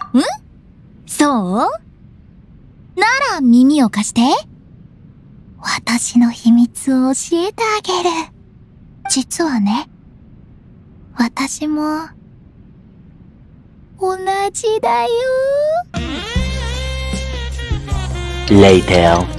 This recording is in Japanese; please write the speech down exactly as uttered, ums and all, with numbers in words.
ん？そう？なら耳を貸して。私の秘密を教えてあげる。実はね、私も、同じだよ。 Later.